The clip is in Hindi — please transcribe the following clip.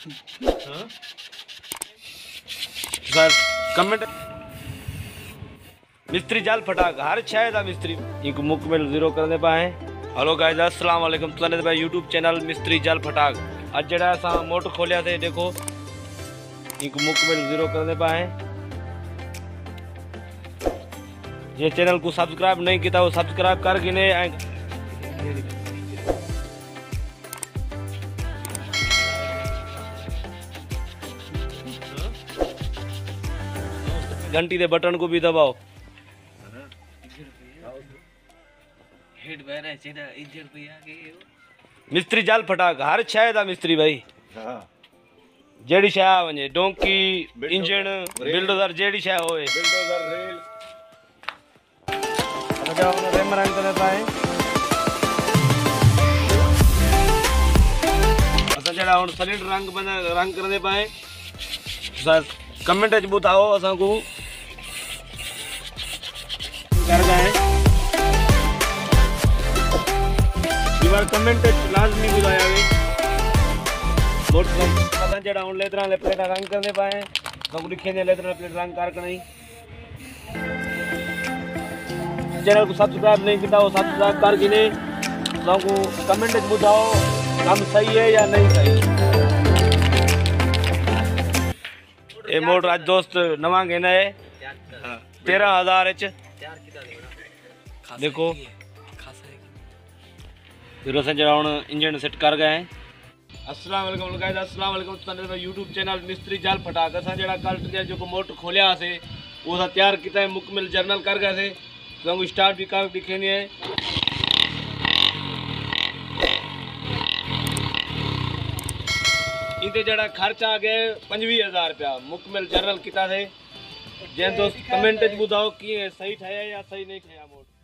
सर कमेंट मिस्त्री जाल फटाक हर छह दा मिस्त्री एक मुकमिल जीरो करने पाए। हेलो गाइस अस्सलाम वालेकुम तुसाने भाई यूट्यूब चैनल मिस्त्री जाल फटाक आज जड़ा असा मोटर खोलिया थे देखो एक मुकमिल जीरो करने पाए। ये चैनल को सब्सक्राइब नहीं किया वो सब्सक्राइब कर गिने घंटी दे बटन को भी दबाओ। मिस्त्री जाल फटाक हर छह दा मिस्त्री भाई जेड़ी शह वने डोंकी इंजन बिल्डोजर जेड़ी शह होए बिल्डोजर रेल अच्छा उन रेम रंग करने पाए। असा जड़ा उन सिलेंडर रंग बना रंग करने पाए। सर कमेंट च बताओ असा को कर गए दीवार कमेंट लाजमी बुलाया वे मोट पता जड़ा उन लेदरा ले प्लेट रंग करने पाए तो लिखे ने लेदरा प्लेट रंग कर नहीं। चैनल को सब्सक्राइब नहीं किया वो सब्सक्राइब कर गिने तो कमेंट च बताओ काम सही है या नहीं सही। ये मोटर आज दोस्त नवा घेना है 13,000 देखो फिर इंजन सेट कर गए हैं। अस्सलाम वालेकुम गाइस अस्सलाम वालेकुम तुसाने यूट्यूब चैनल मिस्त्री जाल फटाक असा जड़ा कल जो मोटर खोलिया से वो तैयार किया है मुकमिल जर्नल कर गए थे तो स्टार्ट भी कर दिखेनी है। इते जड़ा खर्च आ गए 25,000 रुपया मुकमिल जर्नल किया थे। जे दोस्त कमेंट च बताओ कि सही ठया या सही नहीं ठया मोटर।